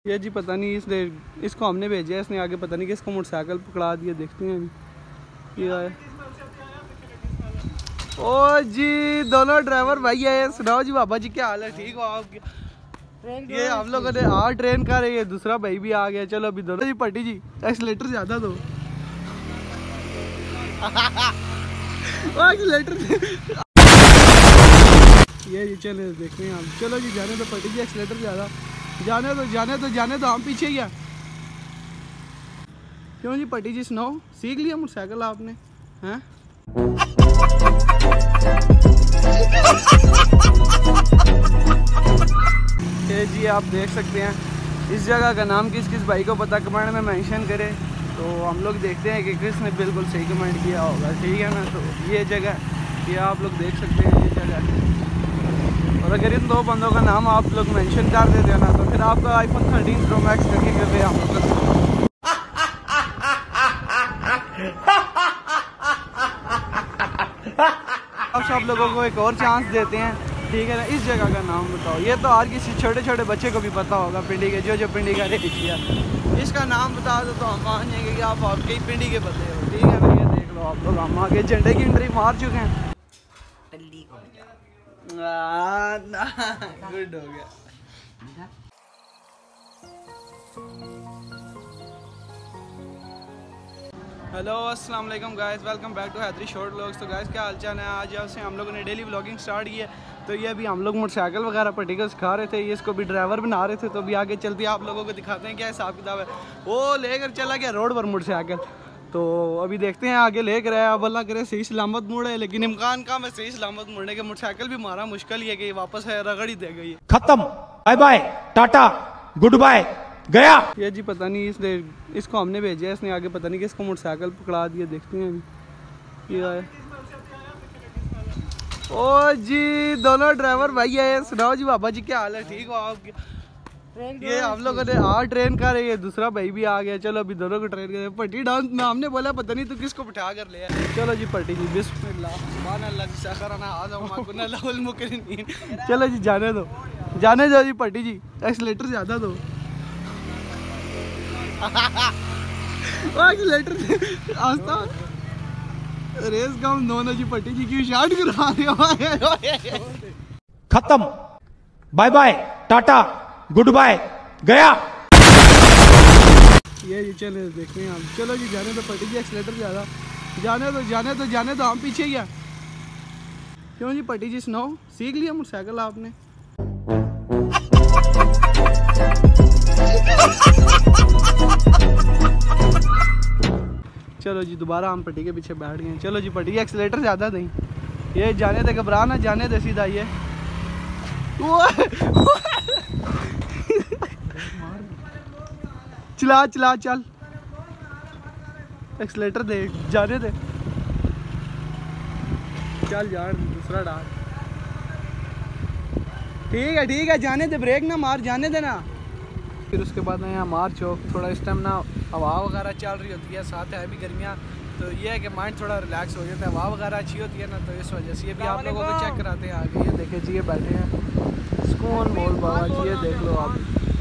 ये जी पता नहीं इसको हमने भेजा है, इसने आगे पता नहीं किसको मोटरसाइकिल पकड़ा दिया। देखते हैं अभी ये आया। ओ जी दोनों ड्राइवर भाई आए। सुनाओ जी बाबा जी क्या हाल है, ठीक हो आप? ये हम लोगों ने ट्रेन कर रही है, दूसरा भाई भी आ गया। चलो अभी दोनों जी पट्टी जी एक्सीलेटर ज्यादा दो। एक्सीलेटर ये चले देखते हैं हम। चलो जी जाने दो पट्टी जी, एक्सीलेटर ज्यादा। जाने दो हम पीछे ही है। क्यों जी पट्टी जी सुनाओ, सीख लिया मोटरसाइकिल आपने हैं? ये जी आप देख सकते हैं इस जगह का नाम किस भाई को पता कमेंट में मेंशन करें, तो हम लोग देखते हैं कि किसने बिल्कुल सही कमेंट किया होगा, ठीक है ना। तो ये जगह ये आप लोग देख सकते हैं ये जगह। और अगर इन दो बंदों का नाम आप लोग मेंशन कर देते हैं ना, तो फिर आपका आईफोन 13 प्रो मैक्स करके करके हम सब लोगों को एक और चांस देते हैं, ठीक है ना। इस जगह का नाम बताओ। ये तो हर किसी छोटे छोटे बच्चे को भी पता होगा, पिंडी के जो पिंडी का रेखिया, इसका नाम बता दो तो हम मान जाएंगे कि आप आपके पिंडी के बंदे हो, ठीक है ना। ये देख लो आप लोग, हम आगे झंडे की एंट्री मार चुके हैं। गुड हो गया। हेलो अस्सलाम वालेकुम guys, welcome back to Haidri short vlogs. तो गाइस क्या हालचाल है? आज आपसे हम लोगों ने डेली व्लॉगिंग स्टार्ट की है। तो ये अभी हम लोग मोटरसाइकिल वगैरह पर्टिकुलर सिखा रहे थे, ये इसको भी ड्राइवर बना रहे थे। तो अभी आगे चलते आप लोगों को दिखाते हैं क्या हिसाब किताब है। वो लेकर चला गया रोड पर मोटरसाइकिल, तो अभी देखते हैं आगे लेकर आया। अब अल्लाह करे सही सलामत मुड़े, लेकिन इम्कान कम है सही सलामत मुड़ने के। मोटरसाइकिल भी मारा मुश्किल ही है कि वापस है रगड़ ही दे गई। खत्म, bye bye tata good bye गया। ये जी पता नहीं इसको हमने भेजा है, इसने आगे पता नहीं किसको मोटरसाइकिल पकड़ा दिया। देखते हैं अभी ये आया। ओ जी दोनों ड्राइवर भाई आए। सुनाओ जी बाबा जी क्या हाल है, ठीक हो आप? ये हम लोगों ने ट्रेन कर रही है, दूसरा भाई भी आ गया। चलो अभी दोनों को ट्रेन कर पट्टी डाउन में हमने बोला पता नहीं तू किसको बिठा कर ले। चलो जी पट्टी जी बिस्मिल्लाह सुभान अल्लाह सखरना आज़म कुन्ना लहुल मुकरिनीन। चलो जी जाने दो जी पट्टी जी, एक्सीलेटर ज्यादा दो। एक्सीलेटर आस्ता रेस कम दोनों जी पट्टी जी की शार्ट करा रहे हो। खत्म, bye bye tata good bye गया। ये जी चले देखते हैं हम। चलो जी जाने दो पट्टी जी, एक्सीलेटर ज्यादा। जाने दो हम पीछे ही है। क्यों जी पट्टी जी सुनाओ, सीख लिया मोटरसाइकिल आपने? चलो जी दोबारा हम पट्टी के पीछे बैठ गए। चलो जी पट्टी एक्सीलेटर ज्यादा दें। ये जाने दे, घबरा ना, जाने दे सीधा। ये चला चल, एक्सीलेटर दे, जाने दे, चल यार दूसरा डाल। ठीक है जाने दे, ब्रेक ना मार, जाने देना। फिर उसके बाद यहाँ मार चौक। थोड़ा इस टाइम ना हवा वगैरह चल रही होती है, साथ है भी गर्मियाँ, तो ये है कि माइंड थोड़ा रिलैक्स हो जाता है। हवा वगैरह अच्छी होती है ना, तो इस वजह से ये भी आप लोगों को चेक कराते हैं आगे। ये देखे जी ये बैठे हैं सुकून मोल बाबा जी, ये देख लो आप।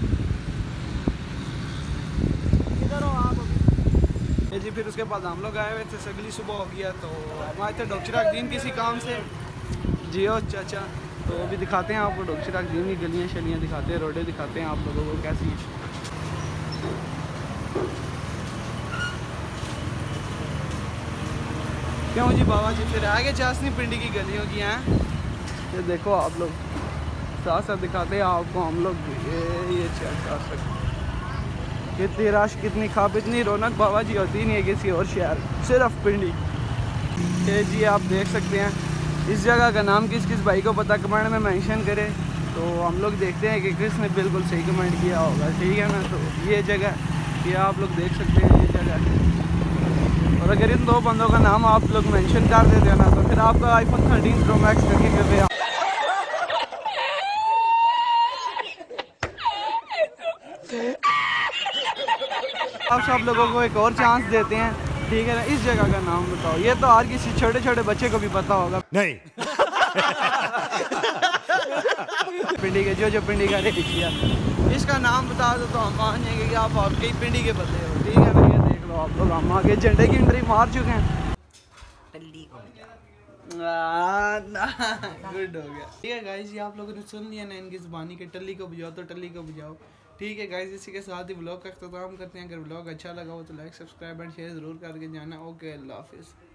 ये जी फिर उसके बाद हम लोग आए हुए थे, सगली सुबह हो गया, तो हम आए थे डॉक्टर अकदीन किसी काम से। जियो चाचा, तो अभी दिखाते हैं आपको डॉक्टर अकदीन की गलियाँ शलियाँ दिखाते हैं, रोडें दिखाते हैं आप लोगों को कैसी। क्यों जी बाबा जी फिर आगे चासनी पिंडी की गलियों की हैं। ये देखो आप लोग, साथ साथ दिखाते हैं आपको हम लोग। ये कितनी रश, कितनी खाप, इतनी रौनक बाबा जी होती नहीं है किसी और शहर, सिर्फ पिंडी। ये जी आप देख सकते हैं इस जगह का नाम किस भाई को पता कमेंट में मेंशन करें, तो हम लोग देखते हैं कि किसने बिल्कुल सही कमेंट किया होगा, ठीक है ना। तो ये जगह ये आप लोग देख सकते हैं ये जगह। और अगर इन दो बंदों का नाम आप लोग मेंशन कर देते हैं ना, तो फिर आपका आईफोन 13 प्रो मैक्स करके करके आप सब लोगों को एक और चांस देते हैं, ठीक है ना। इस जगह का नाम बताओ। ये तो हर किसी छोटे छोटे बच्चे को भी पता होगा नहीं। पिंडी के जो पिंडी का रेखिया, इसका नाम बता दो तो हम मान जाएंगे कि आप आपके ही पिंडी के बंदे हो। ठीक है ना, ये देख लो आप लोग, हम आगे झंडे की एंट्री मार चुके हैं। टल्ली को गुड हो गया। ठीक है गाइस, ये आप लोगों ने सुन लिया ना इनकी ज़ुबानी के टल्ली को बजाओ तो टल्ली को बजाओ। ठीक है गाइस, इसी के साथ ही व्लॉग का अख्ताम करते हैं। अगर व्लॉग अच्छा लगा हो तो लाइक सब्सक्राइब एंड शेयर ज़रूर करके जाना। ओके, अल्लाह हाफिज़।